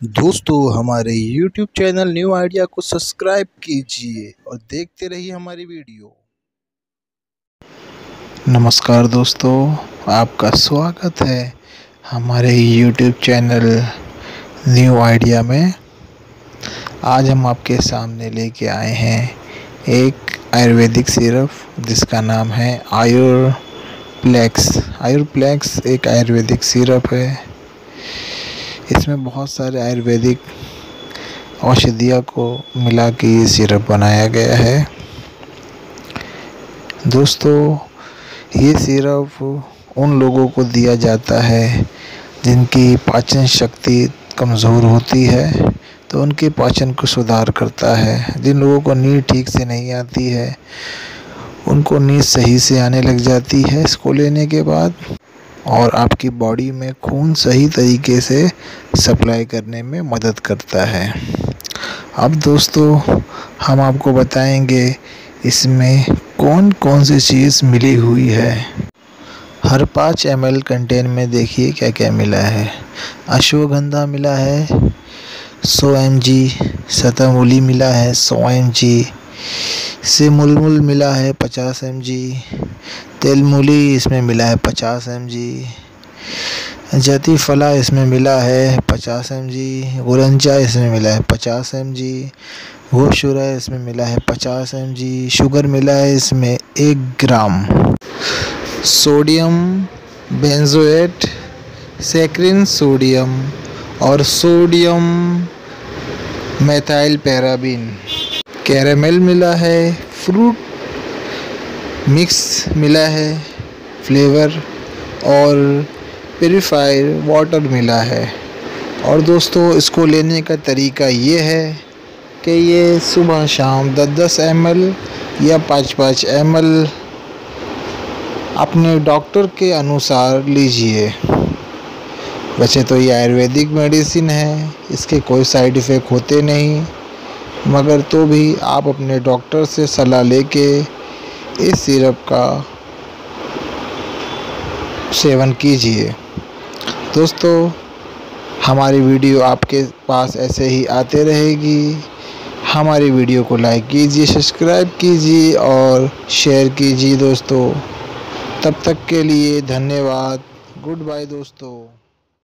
दोस्तों हमारे YouTube channel new idea को सब्सक्राइब कीजिए और देखते रहिए हमारी वीडियो। नमस्कार दोस्तों, आपका स्वागत है हमारे YouTube चैनल न्यू आइडिया में। आज हम आपके सामने लेके आए हैं एक आयुर्वेदिक सिरप जिसका नाम है आयुर्प्लेक्स। आयुर्प्लेक्स एक आयुर्वेदिक सिरप है। इसमें बहुत सारे आयुर्वेदिक औषधियों को मिला के ये सिरप बनाया गया है। दोस्तों, ये सिरप उन लोगों को दिया जाता है जिनकी पाचन शक्ति कमज़ोर होती है, तो उनके पाचन को सुधार करता है। जिन लोगों को नींद ठीक से नहीं आती है, उनको नींद सही से आने लग जाती है इसको लेने के बाद, और आपकी बॉडी में खून सही तरीके से सप्लाई करने में मदद करता है। अब दोस्तों, हम आपको बताएंगे इसमें कौन कौन सी चीज़ मिली हुई है। हर 5 ml कंटेन में देखिए क्या क्या मिला है। अश्वगंधा मिला है 100 mg, शतमूली मिला है 100 mg, सिमुलमुल मिला है 50 mg, तेलमूली इसमें मिला है 50 mg, जतिफला इसमें मिला है 50 mg, गुरंचा इसमें मिला है 50 mg, घोषुरा इसमें मिला है 50 mg, शुगर मिला है इसमें 1 gram, sodium benzoate, saccharin sodium और सोडियम मेथाइल पैराबीन, कैरामेल मिला है, फ्रूट मिक्स मिला है फ्लेवर, और प्यूरिफाइड वाटर मिला है। और दोस्तों, इसको लेने का तरीका ये है कि ये सुबह शाम 10-10 ml या 5-5 ml अपने डॉक्टर के अनुसार लीजिए। वैसे तो ये आयुर्वेदिक मेडिसिन है, इसके कोई साइड इफ़ेक्ट होते नहीं, मगर तो भी आप अपने डॉक्टर से सलाह लेके इस सिरप का सेवन कीजिए। दोस्तों, हमारी वीडियो आपके पास ऐसे ही आते रहेगी। हमारी वीडियो को लाइक कीजिए, सब्सक्राइब कीजिए और शेयर कीजिए दोस्तों। तब तक के लिए धन्यवाद। गुड बाय दोस्तों।